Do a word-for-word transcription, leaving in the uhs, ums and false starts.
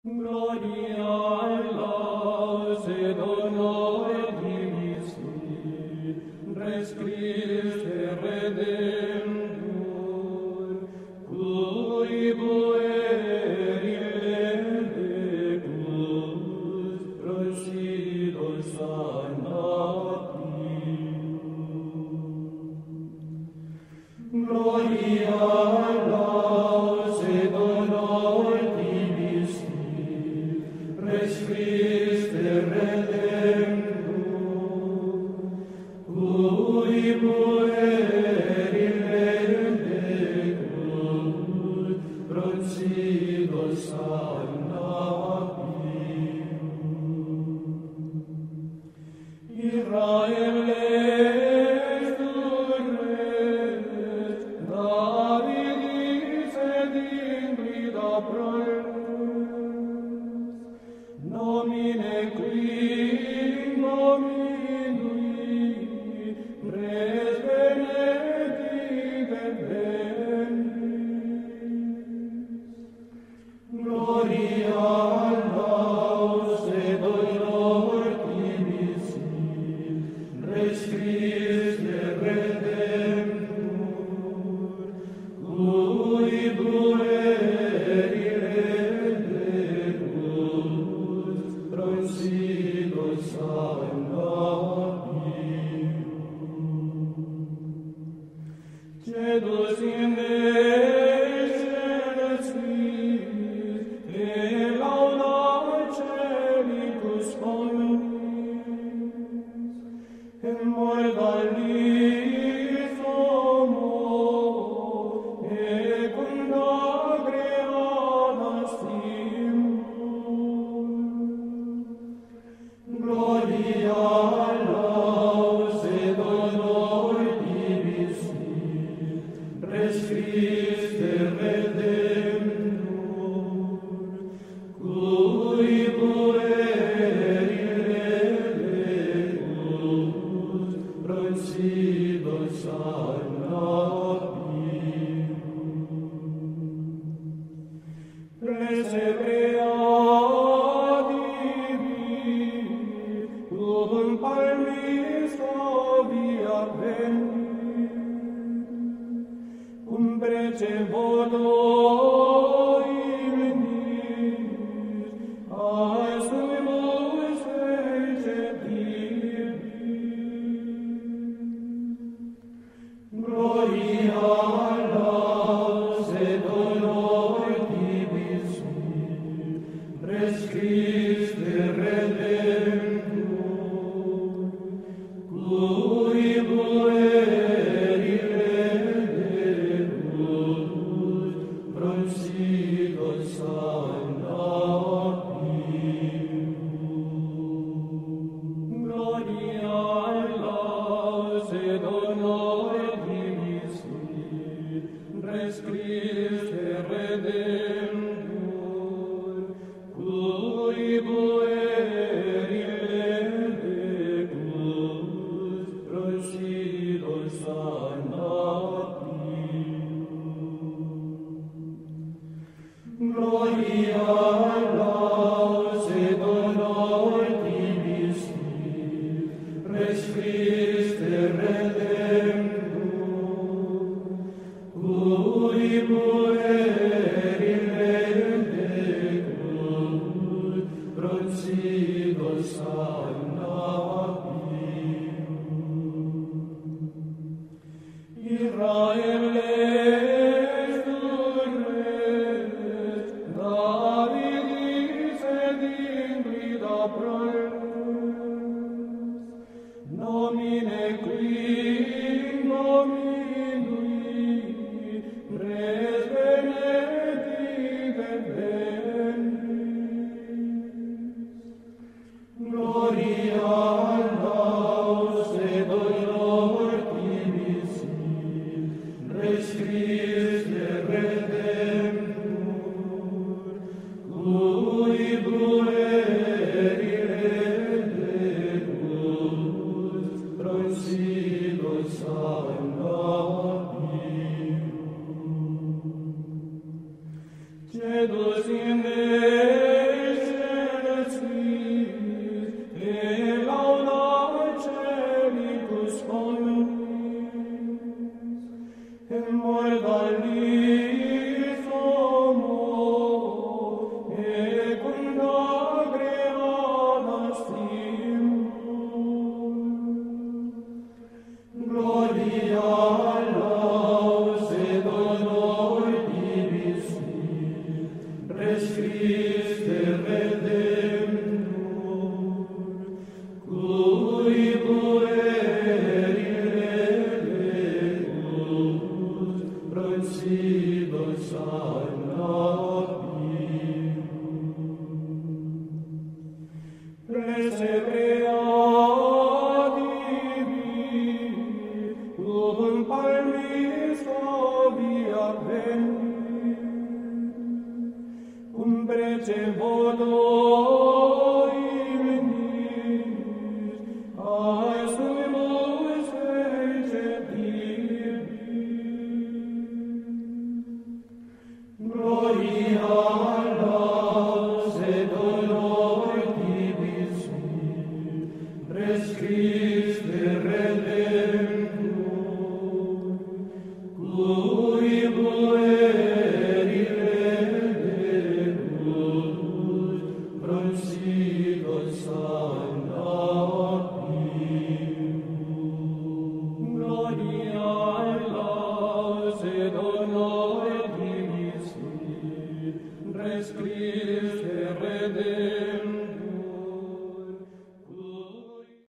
Gloria laus et honor divis, res Christe Redemptor, cui pueri lecus prosidos anatium. Gloria laus et honor divis, res Christe Redemptor, cui pueri lecus prosidos anatium. Israel estur res, Davidis et imbrida proles, nomine qui nominui res benedicet veniis. Gloria laus et honor divis, res Christe Redemptor, cui pueri lecus prosidos anatium. Cedus in excelsis et lauda celicus omnis, et mortalis homo et cunda creata stimus. Gloria laus et honor divis, res Christe Redemptor, cui pueri lecus prosidos anatium. Presebrea divi, cum palmis ovia venit, cum precevoto imnis, asumus receptibis. Gloria laus et honor divis, res Christe Redemptor, cui pueri lecus prosidos anatium. Gloria laus et honor divis, res Christe Redemptor, cui pueri lecus prosidos anatium. Gloria laus et honor divis, res Christe Redemptor, cui pueri lecus prosidos anatium. Israel estur res, Davidis et imbrida proles, nomine qui nominui res benedicet veniis. Gloria laus et honor divis, res Christe Redemptor, cui pueri lecus prosidos anatium. Cedus in Christe Redemptor,